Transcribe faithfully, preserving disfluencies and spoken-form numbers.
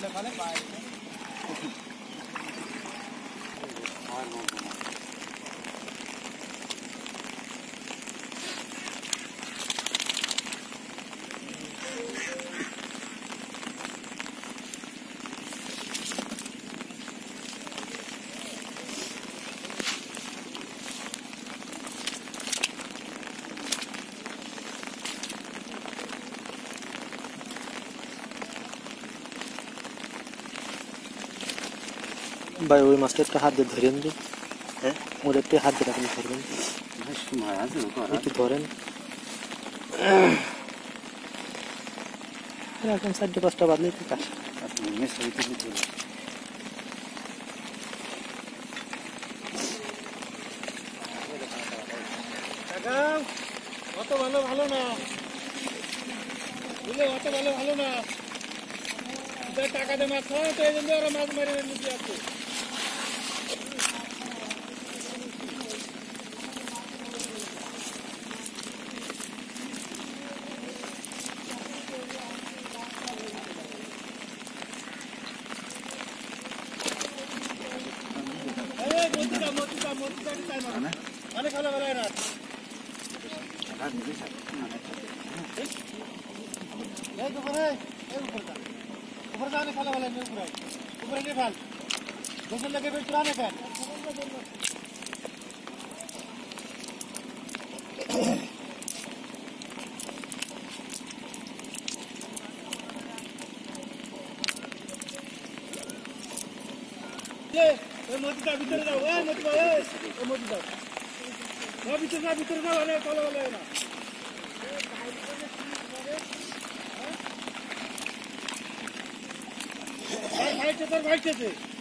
ভাই ওই মাছটা একটা হাত দিয়ে ধরেন যে হ্যাঁ ওর একটু হাত দিয়ে আপনি ধরবেন একটু ধরেন এরকম চারটে পাঁচটা বাদলে একটু কাশ অত ভালো ভালো না বুঝলে অত ভালো ভালো না টাকা দিয়ে মাছ খাওয়া তো এই জন্য ওরা মাছ মেরে নিতে আসছে অনেক ভালো ভালো না উপরে উপরে जाने खाला वाला नहीं ऊपर ऊपर नहीं फाल दूसरे लगे फिर चुराने का ये ये मोती का भीतर जाओ ए मोती का ए मोती का वो भीतर ना भीतर ना वाले खाला वाला है ना भाई भाई चतर भाई चतर